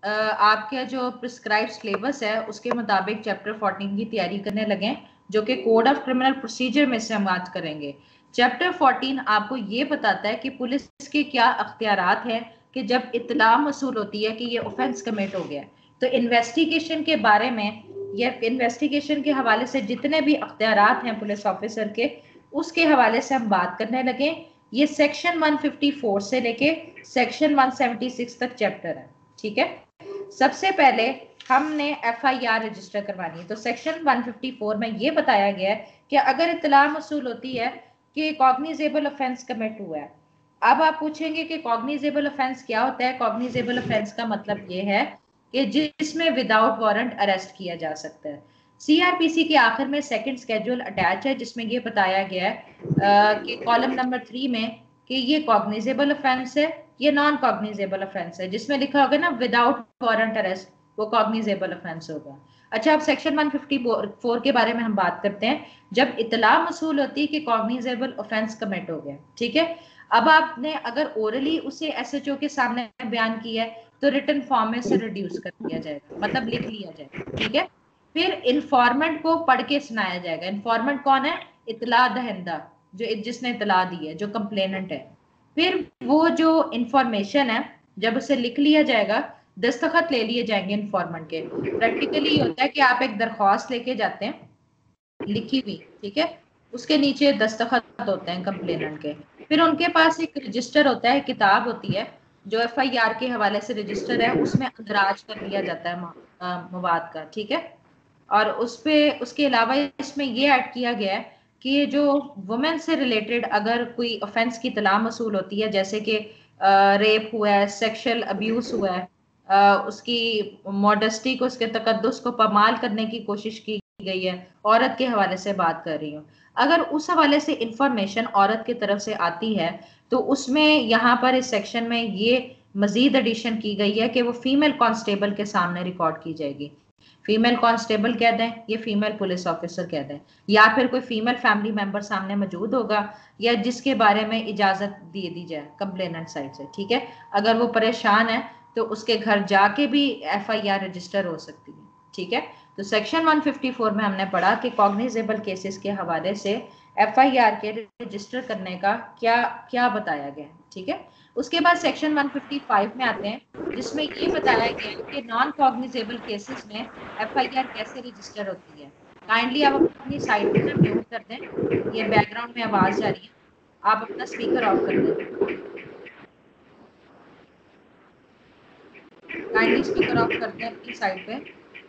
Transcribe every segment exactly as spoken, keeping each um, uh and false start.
आ, आपका जो prescribe syllabus है उसके मुताबिक चैप्टर फोर्टीन की तैयारी करने लगे, जो कि कोड ऑफ क्रिमिनल प्रोसीजर में से हम बात करेंगे। चैप्टर फोर्टीन आपको ये बताता है कि पुलिस के क्या अख्तियारात हैं कि जब इत्तला मसूल होती है कि ये ऑफेंस कमिट हो गया, तो इन्वेस्टिगेशन के बारे में या इन्वेस्टिगेशन के हवाले से जितने भी अख्तियारात हैं पुलिस ऑफिसर के, उसके हवाले से हम बात करने लगे। ये सेक्शन वन फिफ्टी फोर से लेके सेक्शन वन सेवेंटी सिक्स तक चैप्टर है, ठीक है। सबसे पहले हमने एफ आई आर रजिस्टर करवानी है। तो सेक्शन वन फिफ्टी फोर में ये बताया गया है कि अगर इत्तला मसूल होती है कि कॉग्निजेबल ऑफेंस कमिट हुआ है। अब आप पूछेंगे कि कॉग्निजेबल ऑफेंस क्या होता है। कॉग्निजेबल ऑफेंस का मतलब ये है कि जिसमें विदाउट वारंट अरेस्ट किया जा सकता है। सीआरपीसी के आखिर में सेकंड स्केड्यूल अटैच है, जिसमें ये बताया गया है कि कॉलम नंबर थ्री में कि ये कॉग्निजेबल ऑफेंस है, ये नॉन कॉग्निजेबल ऑफेंस है। जिसमें लिखा होगा ना विदाउट वारंट अरेस्ट, वो कॉग्निजेबल ऑफेंस होगा। अच्छा, अब सेक्शन वन फिफ्टी फोर के बारे में हम बात करते हैं। जब इतला मसूल होती है कि कॉग्निजेबल ऑफेंस कमिट हो गया, ठीक है। अब आपने अगर ओरली उसे एसएचओ के सामने बयान किया है तो रिटन फॉर्म में से रिड्यूस कर दिया जाएगा, मतलब लिख लिया जाएगा, ठीक है। फिर इन्फॉर्मेंट को पढ़ के सुनाया जाएगा। इन्फॉर्मेंट कौन है? इतला दहिंदा, जो जिसने इतला दी है, जो कंप्लेनेंट है। फिर वो जो इंफॉर्मेशन है जब उसे लिख लिया जाएगा, दस्तखत ले लिए जाएंगे इन्फॉर्मेंट के। प्रैक्टिकली होता है कि आप एक दरख्वास्त लेके जाते हैं लिखी हुई, ठीक है, उसके नीचे दस्तखत होते हैं कंप्लेनेंट के। फिर उनके पास एक रजिस्टर होता है, किताब होती है जो एफ आई आर के हवाले से रजिस्टर है, उसमें अंदराज कर लिया जाता है मवाद का, ठीक है। और उस पे उसके अलावा इसमें ये ऐड किया गया है कि जो वुमेन से रिलेटेड अगर कोई ऑफेंस की इत्तला मसूल होती है, जैसे कि रेप हुआ है, सेक्सुअल अब्यूज हुआ है, आ, उसकी मॉडेस्टी को, उसके तकद्दुस को पमाल करने की कोशिश की गई है, औरत के हवाले से बात कर रही हूँ, अगर उस हवाले से इंफॉर्मेशन औरत की तरफ से आती है तो उसमें यहाँ पर इस सेक्शन में ये मजीद एडिशन की गई है कि वो फीमेल कांस्टेबल के सामने रिकॉर्ड की जाएगी। फीमेल कांस्टेबल कह दें, ये फीमेल पुलिस ऑफिसर कह दें, या फिर कोई फीमेल फैमिली मेंबर सामने मौजूद होगा या जिसके बारे में इजाजत दे दी जाए कंप्लेनेंट साइड से, ठीक है। अगर वो परेशान है तो उसके घर जाके भी एफ आई आर रजिस्टर हो सकती है, ठीक है। तो सेक्शन वन फिफ्टी फोर में हमने पढ़ा कि कॉग्निजेबल केसेस के हवाले से एफ आई आर के रजिस्टर करने का क्या क्या बताया गया, ठीक है। उसके बाद सेक्शन वन फिफ्टी फाइव में आते हैं, जिसमें ये बताया गया है कि नॉन कॉग्निजेबल केसेस में एफ आई आर कैसे रजिस्टर होती है। काइंडली आप अपनी साइड पे ना म्यूट कर दें, ये बैकग्राउंड में आवाज जा रही है, आप अपना स्पीकर ऑफ कर दें। काइंडली स्पीकर ऑफ कर दें अपनी साइड पे।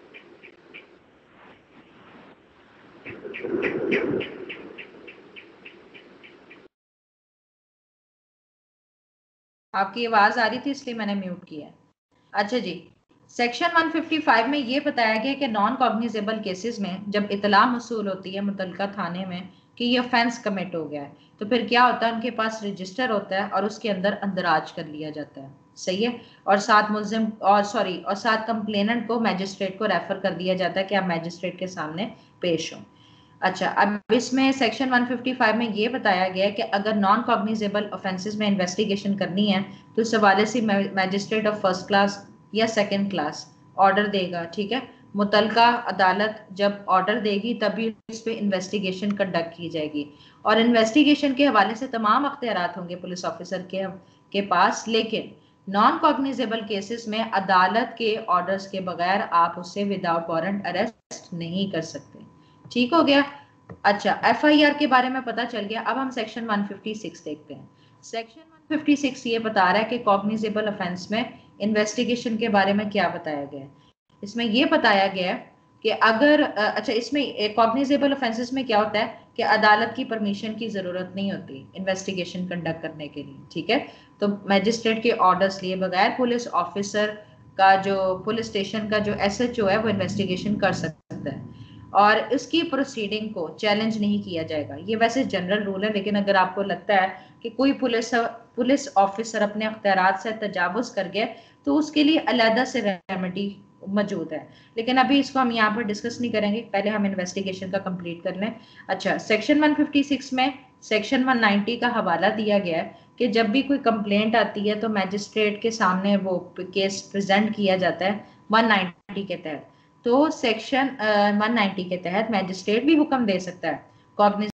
आपकी आवाज आ रही थी इसलिए मैंने म्यूट किया। अच्छा जी, सेक्शन वन फिफ्टी फाइव में ये बताया गया कि नॉन कॉग्निजेबल केसेस में जब इतला मसूल होती है मुतलका थाने में कि ये ऑफेंस कमिट हो गया है, तो फिर क्या होता है, उनके पास रजिस्टर होता है और उसके अंदर अंदराज कर लिया जाता है, सही है। और साथ मुल्जिम और सॉरी और साथ कंप्लेनेंट को मैजिस्ट्रेट को रेफर कर दिया जाता है कि आप मैजिस्ट्रेट के सामने पेश हो। अच्छा, अब इसमें सेक्शन वन फिफ्टी फाइव में ये बताया गया है कि अगर नॉन कॉग्निजेबल ऑफेंसेस में इन्वेस्टिगेशन करनी है तो इस हवाले से मैजिस्ट्रेट ऑफ फर्स्ट क्लास या सेकंड क्लास ऑर्डर देगा, ठीक है। मुतलका अदालत जब ऑर्डर देगी तभी इस पे इन्वेस्टिगेशन कंडक्ट की जाएगी, और इन्वेस्टिगेशन के हवाले से तमाम अख्तियारात होंगे पुलिस ऑफिसर के के पास। लेकिन नॉन कॉग्निजेबल केसेस में अदालत के ऑर्डर्स के बगैर आप उससे विदाउट वारंट अरेस्ट नहीं कर सकते, ठीक हो गया। अच्छा, एफ आई आर के बारे में पता चल गया। अब हम सेक्शन वन फिफ्टी सिक्स देखते हैं। सेक्शन वन फिफ्टी सिक्स ये बता रहा है कि कॉग्निजेबल ऑफेंस में इन्वेस्टिगेशन के बारे में क्या बताया गया है। इसमें ये बताया गया है कि अगर अच्छा, इसमें कॉग्निजेबल ऑफेंसेस में क्या होता है कि अदालत की परमिशन की जरूरत नहीं होती इन्वेस्टिगेशन कंडक्ट करने के लिए, ठीक है। तो मैजिस्ट्रेट के ऑर्डर्स लिए बगैर पुलिस ऑफिसर का जो पुलिस स्टेशन का जो एस एच ओ है वो इन्वेस्टिगेशन कर सकता है और इसकी प्रोसीडिंग को चैलेंज नहीं किया जाएगा। ये वैसे जनरल रूल है, लेकिन अगर आपको लगता है कि कोई पुलिस पुलिस ऑफिसर अपने अख्तियारात से तजावुज कर गया तो उसके लिए अलहदा से रेमेडी मौजूद है, लेकिन अभी इसको हम यहाँ पर डिस्कस नहीं करेंगे, पहले हम इन्वेस्टिगेशन का कंप्लीट कर लें। अच्छा, सेक्शन वन फिफ्टी सिक्स में सेक्शन वन नाइंटी का हवाला दिया गया है, कि जब भी कोई कंप्लेंट आती है तो मैजिस्ट्रेट के सामने वो केस प्रेजेंट किया जाता है वन नाइंटी के तहत। तो सेक्शन वन नाइंटी के तहत मैजिस्ट्रेट भी हुक्म दे सकता है